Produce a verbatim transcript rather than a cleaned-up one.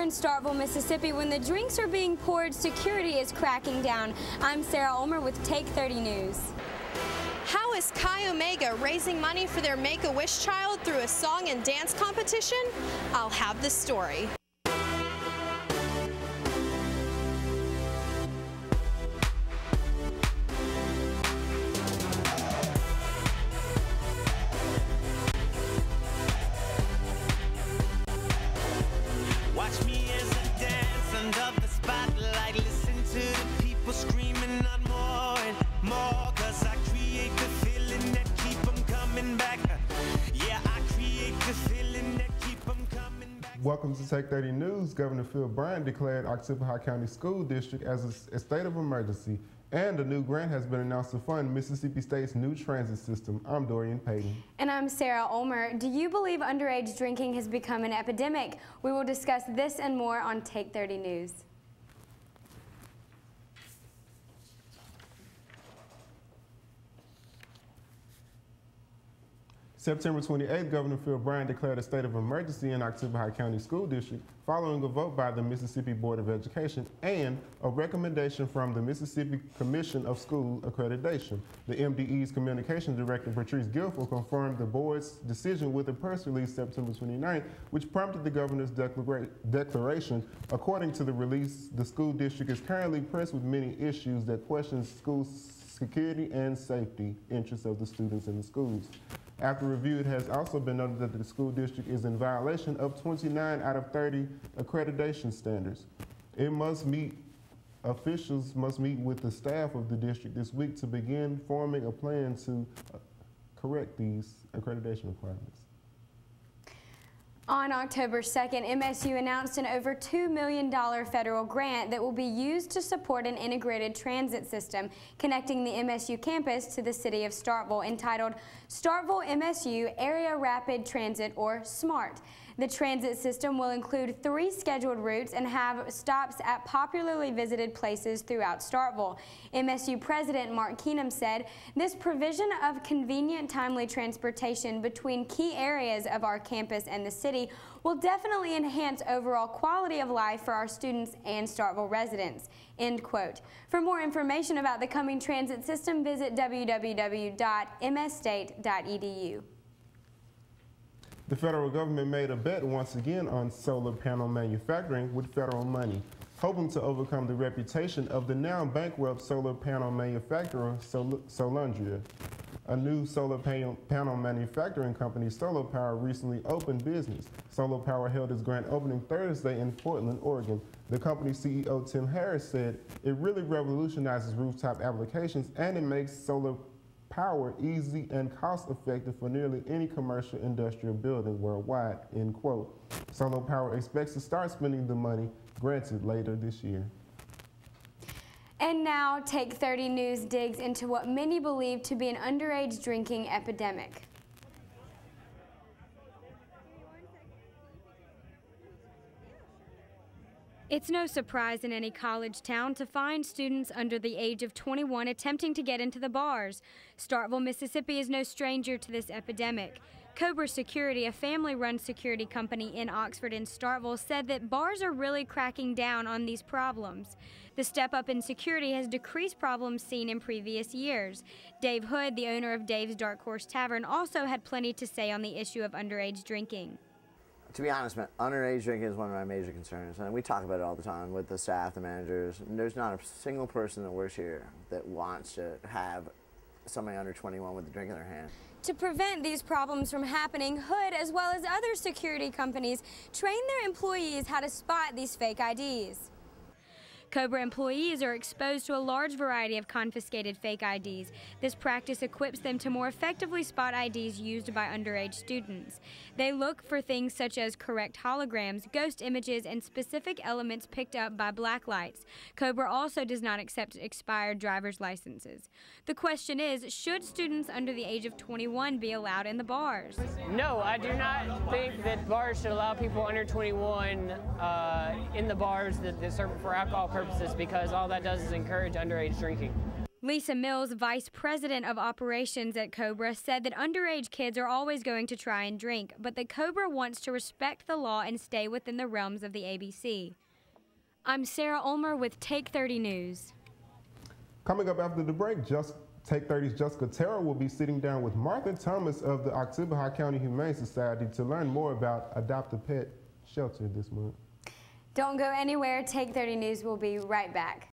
here in Starkville, Mississippi, when the drinks are being poured, security is cracking down. I'm Sarah Ulmer with Take thirty News. How is Chi Omega raising money for their Make-A-Wish child through a song and dance competition? I'll have the story. Watch me as I dance under the spotlight. Listen to the people screaming on more and more, 'cause I create the feeling that keep them coming back. Yeah, I create the feeling that keep them coming back. Welcome to Take thirty News. Governor Phil Bryant declared Oktibbeha County School District as a, a state of emergency, and a new grant has been announced to fund Mississippi State's new transit system. I'm Dorian Payton. And I'm Sarah Ulmer. Do you believe underage drinking has become an epidemic? We will discuss this and more on Take thirty News. September twenty-eighth, Governor Phil Bryant declared a state of emergency in Oktibbeha County School District following a vote by the Mississippi Board of Education and a recommendation from the Mississippi Commission of School Accreditation. The M D E's Communications Director, Patrice Guilfoyle, confirmed the board's decision with a press release September twenty-ninth, which prompted the governor's declara declaration. According to the release, the school district is currently pressed with many issues that question school security and safety interests of the students in the schools. After review, it has also been noted that the school district is in violation of twenty-nine out of thirty accreditation standards. It must meet, officials must meet with the staff of the district this week to begin forming a plan to uh, correct these accreditation requirements. On October second, M S U announced an over two million dollar federal grant that will be used to support an integrated transit system connecting the M S U campus to the city of Starkville, entitled Starkville M S U Area Rapid Transit, or SMART. The transit system will include three scheduled routes and have stops at popularly visited places throughout Starkville. M S U President Mark Keenum said, "This provision of convenient, timely transportation between key areas of our campus and the city will definitely enhance overall quality of life for our students and Starkville residents." End quote. For more information about the coming transit system, visit w w w dot m s state dot e d u. The federal government made a bet once again on solar panel manufacturing with federal money, hoping to overcome the reputation of the now bankrupt solar panel manufacturer Sol Solundria. A new solar panel, panel manufacturing company, Solar Power, recently opened business. Solar Power held its grand opening Thursday in Portland, Oregon. The company's C E O Tim Harris said it really revolutionizes rooftop applications, and it makes solar power easy and cost-effective for nearly any commercial industrial building worldwide, end quote. Solar Power expects to start spending the money granted later this year. And now, Take thirty News digs into what many believe to be an underage drinking epidemic. It's no surprise in any college town to find students under the age of twenty-one attempting to get into the bars. Starkville, Mississippi is no stranger to this epidemic. Cobra Security, a family-run security company in Oxford and Starkville, said that bars are really cracking down on these problems. The step up in security has decreased problems seen in previous years. Dave Hood, the owner of Dave's Dark Horse Tavern, also had plenty to say on the issue of underage drinking. To be honest, man, underage drinking is one of my major concerns, and we talk about it all the time with the staff, the managers. And there's not a single person that works here that wants to have somebody under twenty-one with a drink in their hand. To prevent these problems from happening, Hood, as well as other security companies, train their employees how to spot these fake I Ds. Cobra employees are exposed to a large variety of confiscated fake I Ds. This practice equips them to more effectively spot I Ds used by underage students. They look for things such as correct holograms, ghost images, and specific elements picked up by black lights. Cobra also does not accept expired driver's licenses. The question is, should students under the age of twenty-one be allowed in the bars? No, I do not think that bars should allow people under twenty-one uh, in the bars that, that serve for alcohol purposes, because all that does is encourage underage drinking. Lisa Mills, Vice President of Operations at Cobra, said that underage kids are always going to try and drink, but that Cobra wants to respect the law and stay within the realms of the A B C. I'm Sarah Ulmer with Take thirty News. Coming up after the break, just Take thirty's Jessica Terrell will be sitting down with Martha Thomas of the Oktibbeha County Humane Society to learn more about Adopt a Pet shelter this month. Don't go anywhere. Take thirty News will be right back.